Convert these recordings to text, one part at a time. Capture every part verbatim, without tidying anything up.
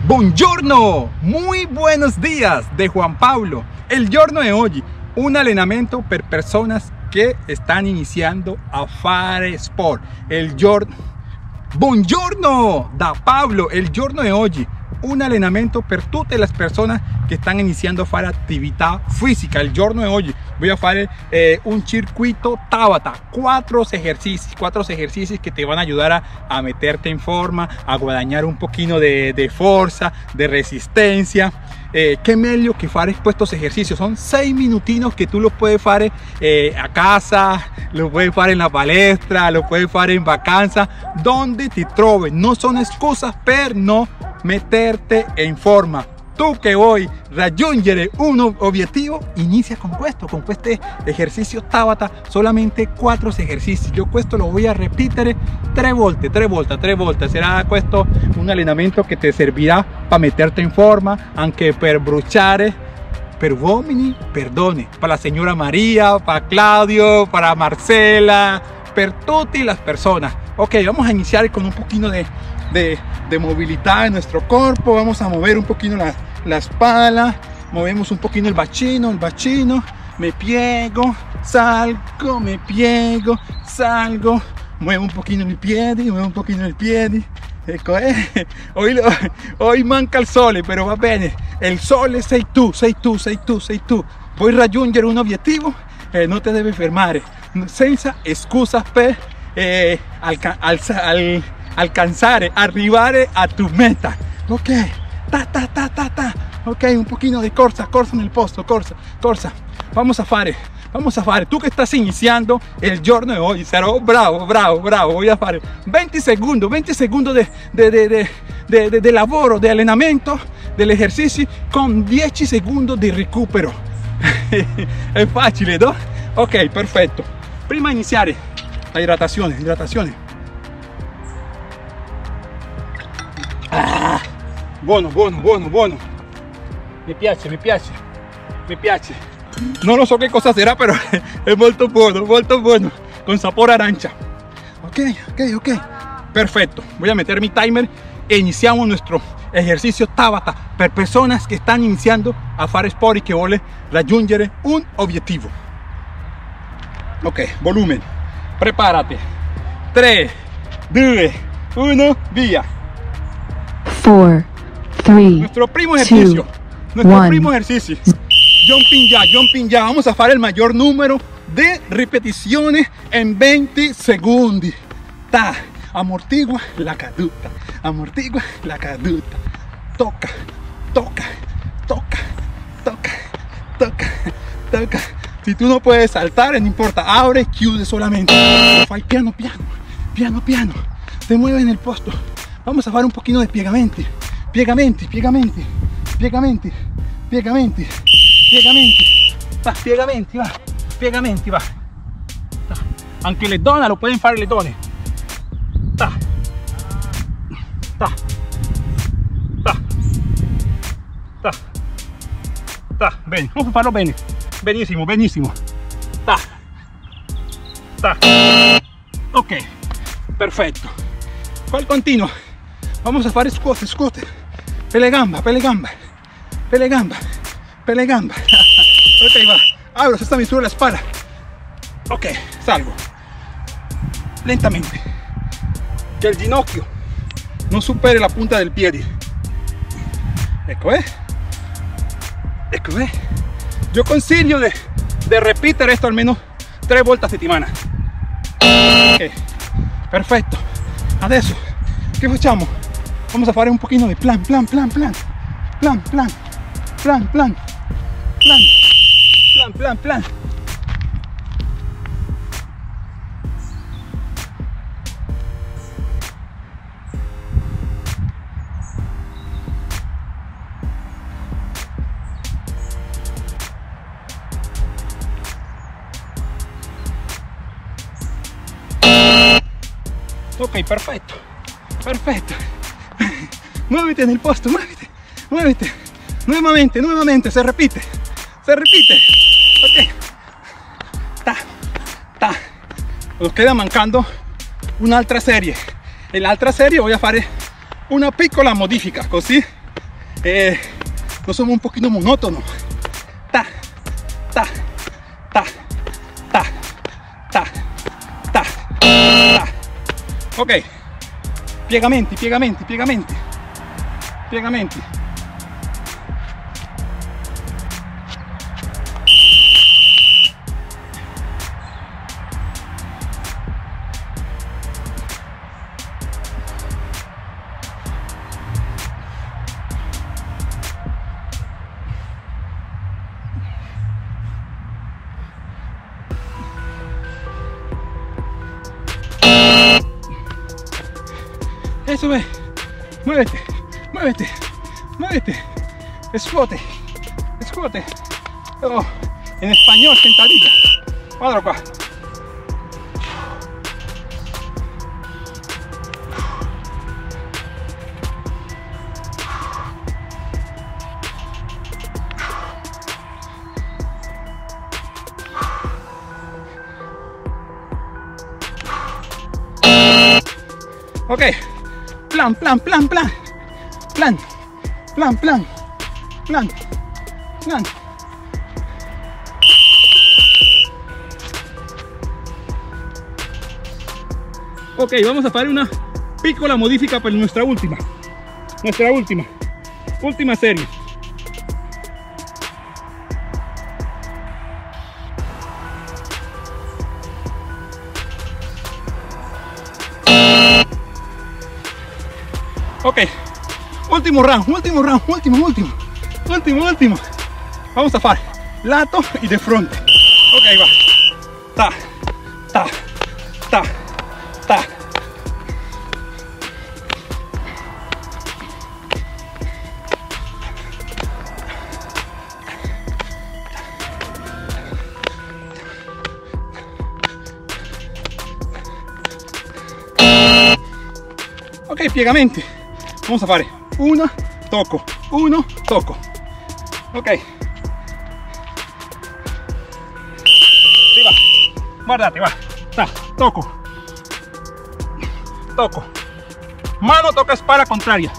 Buongiorno, muy buenos días de Juan Pablo. El giorno de oggi, un allenamento per personas che stanno iniziando a fare sport. El giorno, buongiorno da Pablo. El giorno de oggi, un allenamento per tutte le persone che stanno iniziando a fare attività fisica. Il giorno di oggi voy a fare eh, un circuito Tabata, cuatro ejercicios, cuatro ejercicios que te van a ayudar a, a meterte en forma, a guadagnare un poquito de, de fuerza, de resistencia. Eh, che meglio che fare estos ejercicios. Son seis minutinos que tú los puedes fare eh, a casa, lo puedes fare en la palestra, lo puedes fare en vacanza, donde te troves. No son excusas per no meterte en forma. Tu che vuoi raggiungere un obiettivo, inicia con questo, con este ejercicio Tabata, solamente cuatro ejercicios. Yo questo lo voy a repetir tres volte, tres volte, tres volte. Será questo un allenamento que te servirá para meterte en forma, anche per bruciare, per uomini, per donne, para la señora María, para Claudio, para Marcela, per tutte las personas. Ok, vamos a iniciar con un poquito de, de, de movilidad en nuestro cuerpo. Vamos a mover un poquito la, la espalda, movemos un poquito el bacino, el bacino, me piego, salgo, me piego, salgo, muevo un poquito el piede, muevo un poquito el piede. Ecco, eh. hoy, lo, hoy manca il sole, però va bene, il sole sei tu, sei tu, sei tu, sei tu. Vuoi raggiungere un obiettivo? Eh, non ti devi fermare, senza scusa per eh, alca al al alcanzare, arrivare a tu meta. Ok, ta ta ta ta ta. Ok, un poquito de corsa, corsa nel posto, corsa, corsa. Vamos a fare, vamos a fare. Tu che stai iniziando il giorno di oggi, sarò bravo, bravo, bravo. Voy a fare veinte segundos, veinte segundos de, de, de, de, de, de, de lavoro, de allenamento, del ejercicio con dieci segundos di recupero. È facile, no? Ok, perfetto. Prima di iniziare, la idratazione, idratazione. Ah, buono, buono, buono, buono. Mi piace, mi piace, mi piace. Non lo so che cosa sarà, però è molto buono, molto buono. Con sapore arancia. Ok, ok, ok. Perfecto. Voy a meter mi timer e iniziamo nuestro ejercicio Tabata per personas che stanno iniziando a fare sport e che vuole raggiungere un obiettivo. Ok, volumen. Prepárate. tres, dos, uno, via. four, three, nuestro primo ejercicio. two, nuestro one. primo ejercicio. Jumping ya, jumping ya. Vamos a fare el mayor número de repeticiones en veinte segundos. Ta, amortigua la caduta, amortigua la caduta. Toca, toca, toca, toca, toca, toca. Si tú no puedes saltar, no importa, abre, chiude solamente. Fai piano, piano, piano, piano. Te mueve en el posto. Vamos a fare un poquito de piegamenti, piegamenti, piegamenti, piegamenti, piegamenti, piegamenti. Va, piegamenti, va, piegamenti, va. Ta. Anche le donne lo pueden fare le donne. Ta, ta, ta, ta, ta. Bene, vamos a farlo bene. Benissimo, benissimo. Ta, ta. Ok, perfetto. Poi continuo. Vamos a fare squat, squat. Pele gamba, pele gamba, pele gamba, pele gamba. Ok, va. Abro esta misura la espalda. Ok, salgo. Lentamente. Que el ginocchio no supere la punta del piede. Ecco, eh. Ecco, eh. Yo consiglio de, de repetir esto al menos tres volte a settimana. Ok, perfetto. Adesso, che facciamo? Vamos a fare un poquito de plan, plan, plan, plan. Plan, plan, plan, plan, plan, plan, plan, plan. Ok, perfecto, perfecto. Muévete en el posto, muévete, muévete. Nuevamente, nuevamente, se repite, se repite. Ok. Ta, ta. Nos queda mancando un'altra serie. En l'altra serie voy a fare una piccola modifica, così eh, no somos un poquito monótonos. Ta, ta, ta, ta, ta, ta, ta. Ok, piegamenti, piegamenti, piegamenti, piegamenti. Eso es, muévete, muévete, muévete, escuote, escuote. Oh, en español, sentadilla. Cuadro acá. Ok, plan, plan, plan, plan, plan, plan, plan, plan, plan. Ok, vamos a hacer una piccola modifica per nuestra última, nuestra última, última serie. Ok, último round, último round, último, último, último, último. Vamos a hacer lato y de frente. Ok, va. Ta, ta, ta, ta. Ok, piegamenti. Vamos a fare uno, tocco, uno, tocco. Ok. Sí, va. Guardate, va. Ta, tocco. Tocco. Mano toca espalda contraria.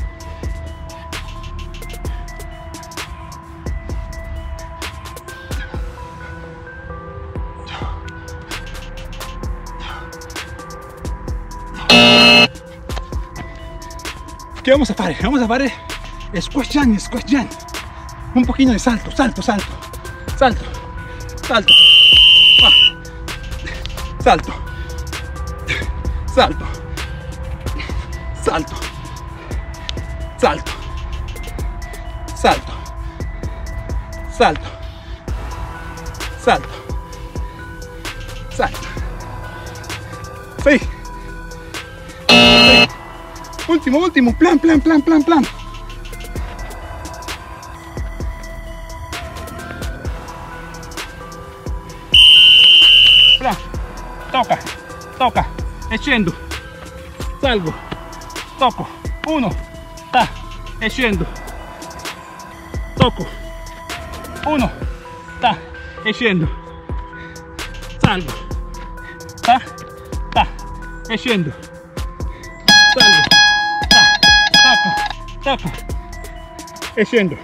¿Qué vamos a hacer? Vamos a hacer squash jump, squash jump. Un poquito de salto, salto, salto, salto, salto, ah. salto, salto, salto, salto, salto, salto, salto, salto. Sí. Sí. Último, último, plan, plan, plan, plan, plan. Plan, toca, toca, e scendo, salgo, tocco, uno, ta, e scendo, tocco, uno, ta, e scendo, salgo, ta, ta, e scendo, salgo. Toco e scendo.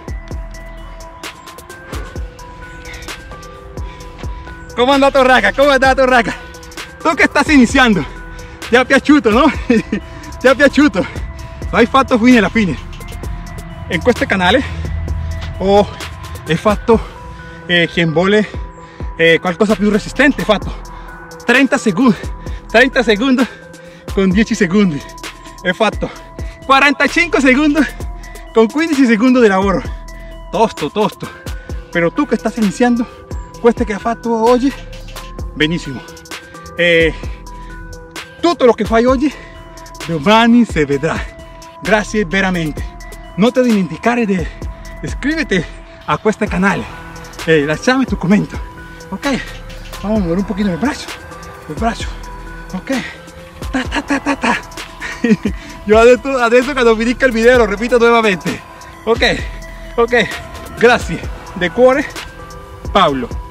¿Cómo è andato, raga? ¿Cómo è andato, raga? Tu che stai iniziando, ti è piaciuto, no? Ti è piaciuto? L'hai fatto fine alla fine. In questo canale ho fatto eh, quien vuole eh, qualcosa più resistente. Ho fatto trenta secondi, trenta secondi con dieci secondi. Ho fatto quarantacinque secondi con quindici secondi di lavoro. Tosto, tosto. Però tu che stai iniziando, questo che hai fatto oggi, benissimo. Eh, tutto lo che fai oggi, domani si vedrà. Grazie veramente. Non ti dimenticare di iscriverti a questo canale e lasciami tu commento. Ok, vamos a mover un poquito el brazo, el brazo. Ok, ta ta ta ta ta. Yo adesso, adesso cuando finisca il video lo repito nuevamente. Ok, ok, grazie. De cuore, Paolo.